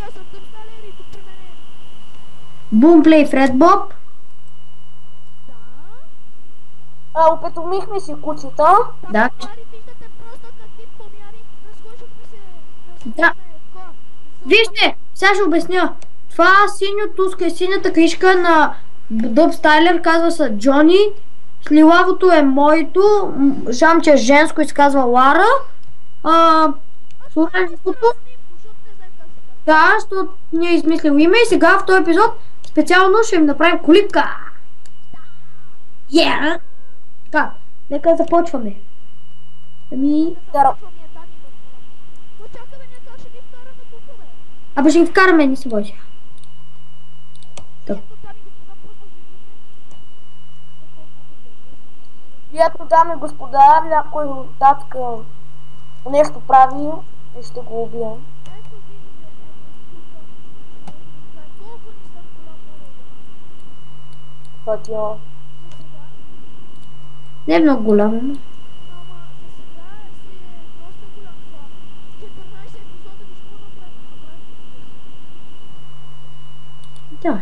Бумплей Фред Боб. Опитомихме си кучета. Да. Да. Вижте, сега ще обясня. Това синьото, синята книжка на Дъб Стайлер казва се Джони. Сливавото е моето. Жамче е женско и се казва Лара. Оранжевото. Да, защото ние измислил име и сега в този епизод специално ще им направим колипка. Yeah! Така, нека започваме. Абе ще ги вкараме, не се бойся. Приятно, дами и господа, някой татка нещо прави и ще го убием. Пътя. Не е много голямо. Да.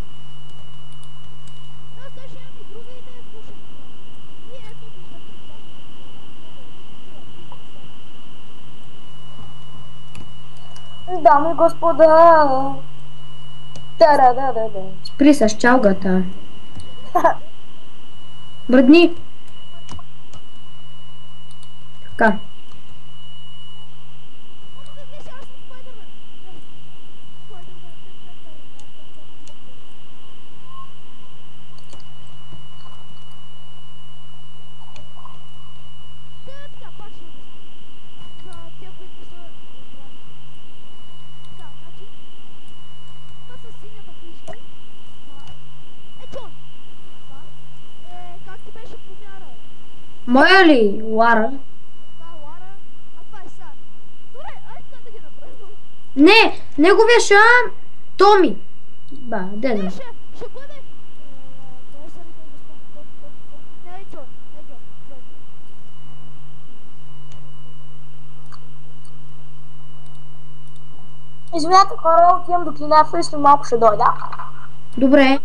Дами и господа. Да. Спри с чалгата. Бръдни. Така. Моя ли, Лара? Не, неговия шам Томи. Да, деда. Извинете хора, отивам до кинафа и след малко ще дойда. Добре.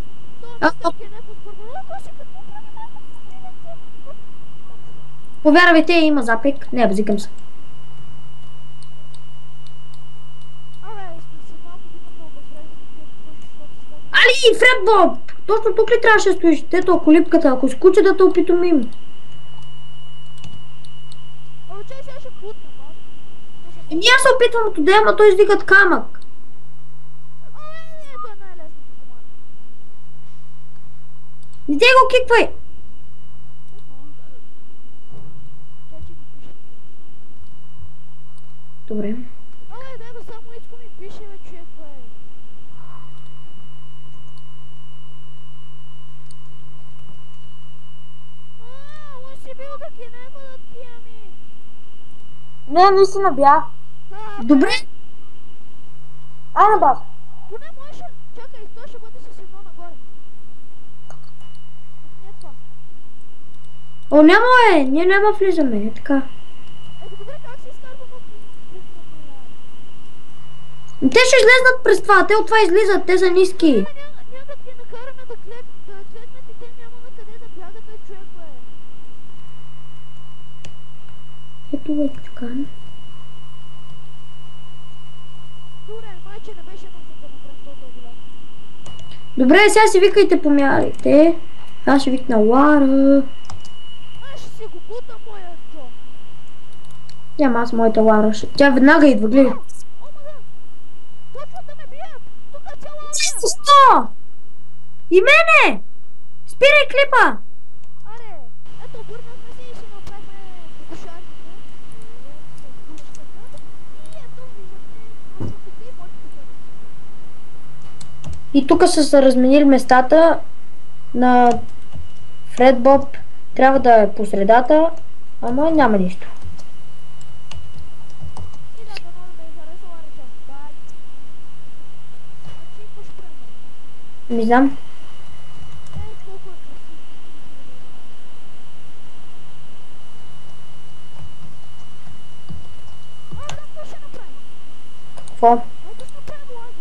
Повярвайте, има запик. Не, базикам се. Али, Фред Боб! Точно тук ли трябваше да стоиш? Тето, колипката, ако скуча да те опитомим. Еми аз се опитвам от отдея, ама той издигат камък. Не те го киквай! Добре. Не, наистина бях. Добре. Ай на база. Чакай, то ще бъде с едно нагоре. Не това. О, няма ние няма влизаме, така. Добре, как се изкарва Те ще излезнат през това, те от това излизат, те са ниски. Няма да ги накараме да клетнат и те няма на къде да бягат, човек, Ето бе, така. Добре, майче не беше нужно да направим толкова голям. Добре, сега си викайте помярите. Аз ще викна Лара. Аз ще си го бутам, моя Джо. Няма аз моята Лара. Тя веднага идва, гледай. О, мага! Точно да ме бият! Тук е цяла армия! Сто! И мене! Спирай клипа! Аре, ето обърнахме се и си направихме кокошарките. И ето виждате, тук и почвите. И тук са се разменили местата на Фред Боб. Трябва да е по средата, ама няма нищо. И да, дано да ви харесала реча. Бай! А ти какво ще правим? Не знам. Колко е красиво. Какво ще направим? Какво? Айде да направим лазер.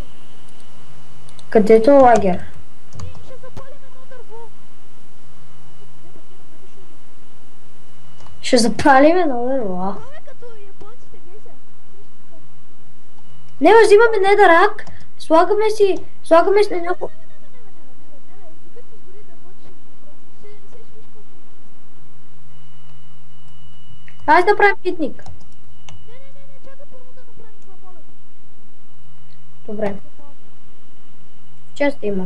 Където е лагер? И ще запалим едно дърво. Ще запалим едно дърво. Това е като японците, гледай се. Не, взимаме недърак, слагаме си на някакво... Айде да правим питник. Чакай първо да направим това, моля. Добре. Често има.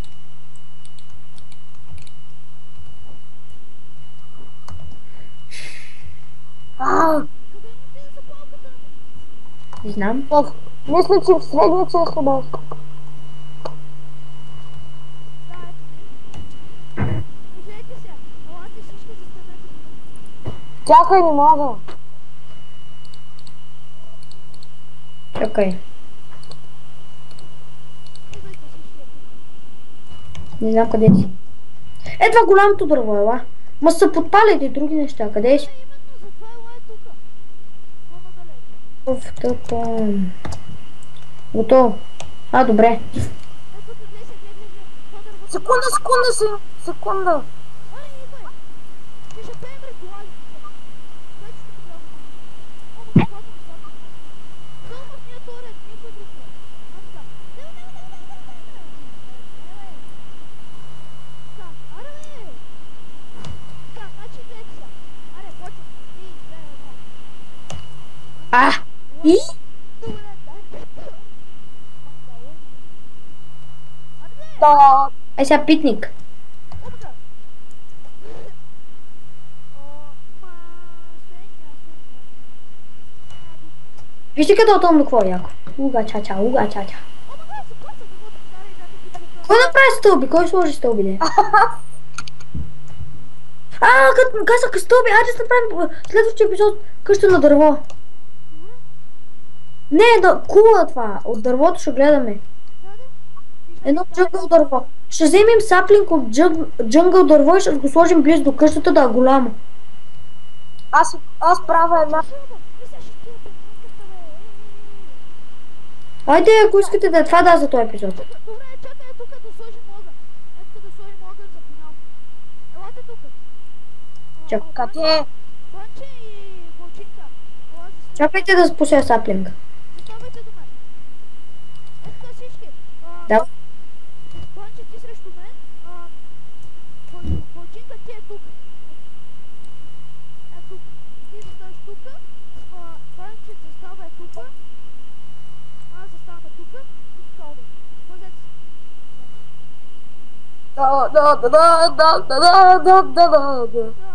Не знам. Мисля, че в средния често беше. Кажете се, елате всички застанете. Чакай, не мога. Чакай. Идвайте всички. Не знам къде си. Е, това голямото дърво, ела. Ма са подпалили други неща. Къде си? Именно, затова ела е тука. По-надалеч. Тъпън. Готово. А, добре. Е, тук гледай се, това дърво. Секунда. Аре, идвай. Ти ще пеем ритуали. Дайте си така да Ама да хватам сака. Сълмъртния турет, никой друг не. Аз така. Така, аре бе. Така, значи гледайте сега. Аре, почвам. 3, 2, 1. А! И? Добре, дай. Аре бе. Да. Ай сега питник. Опа! Вижте къде отом до какво е яко. Уга чача. Кой направи стълби? Кой сложи стълби? Като казаха стълби, айде да направим следващия епизод къща на дърво. Не, кула това. От дървото ще гледаме. Едно джънгъл дърво. Ще вземем саплинг от джънгъл дърво и ще го сложим близо до къщата да е голямо. Аз правя една... Айде, ако искате да е това да за този епизод. Добре, чакай тук да сложим огън. Ето да сложим огън за финал. Елате тук. Чакай. Къде? Бонче и Вълчинка. Ела за Чакайте да спуся саплинг. заставайте до мен. Ето така всички. Да. Бонче, ти срещу мен. Вълчинка, ти е тук. Е тук. Ти заставаш тук. Бонче застава е тук. Аз заставаме тук. И така огън. Пазете се. Да. Да,